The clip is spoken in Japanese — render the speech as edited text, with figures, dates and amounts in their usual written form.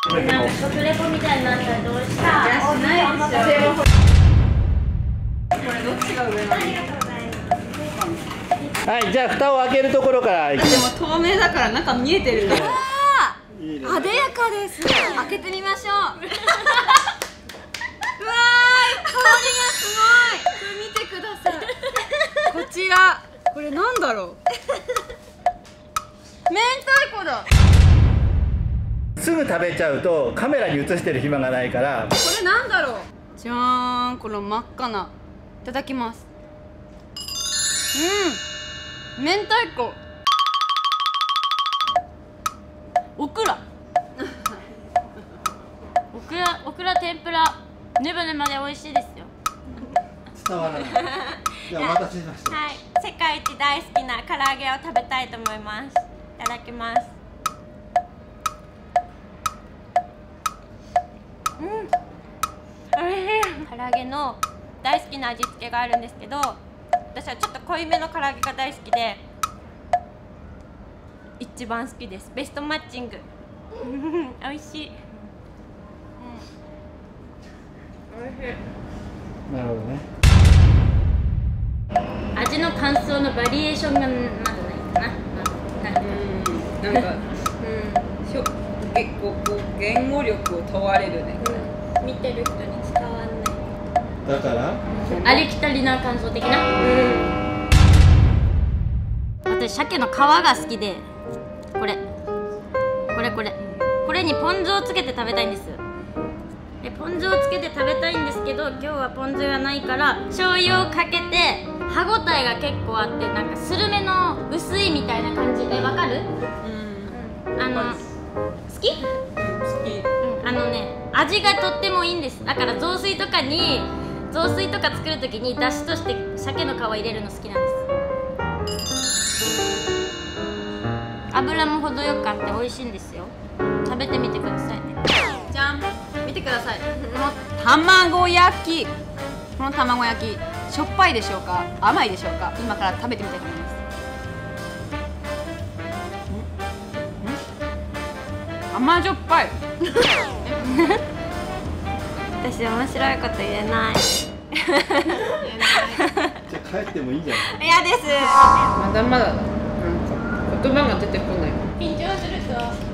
なんか食レポみたいになったらどうした？ いや、しないでしょ。これどっちが上なの？ ありがとうございます。 はい、じゃあ蓋を開けるところから。 でも透明だから中見えてるね。 あでやかです。開けてみましょう。うわーい、香りがすごい。これ見てください。こちら、これなんだろう。明太子だ。 すぐ食べちゃうとカメラに映してる暇がないから。 これなんだろう。じゃーん、この真っ赤な。いただきます。うん、明太子。オクラ。オクラ天ぷら。ねばねばで美味しいですよ。 伝わらない。じゃあお待たせしました。 はい、世界一大好きな唐揚げを食べたいと思います。いただきます。うん、おいしい。唐揚げの大好きな味付けがあるんですけど、私はちょっと濃いめの唐揚げが大好きで一番好きです。ベストマッチング。美味しい。美味しい。 なるほどね。 味の感想のバリエーションがまだないかな。 なんか、結構こう言語力を問われるね。 見てる人に伝わんない。 だからありきたりな感想的な。私鮭の皮が好きで、これにポン酢をつけて食べたいんです。でポン酢をつけて食べたいんですけど、今日はポン酢がないから醤油をかけて、歯ごたえが結構あって、なんかスルメの薄いみたいな感じ。わかる？好き？ 好き。 味がとってもいいんです。だから雑炊とか作るときにだしとして鮭の皮入れるの好きなんです。油も程よくあって美味しいんですよ。食べてみてくださいね。 じゃん、見てください。この卵焼き。この卵焼き、しょっぱいでしょうか、甘いでしょうか。今から食べてみたいと思います。甘じょっぱい。 私面白いこと言えない。 じゃあ帰ってもいいんじゃない？ 嫌です。 まだまだなんか言葉が出てこない。 緊張すると